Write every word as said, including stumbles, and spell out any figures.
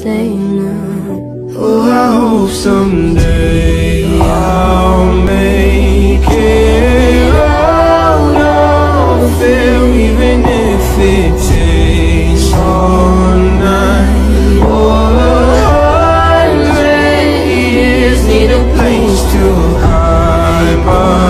say now. Oh, I hope someday I'll make it out of there, even if it takes all night or a hundred years. Need a place to hide my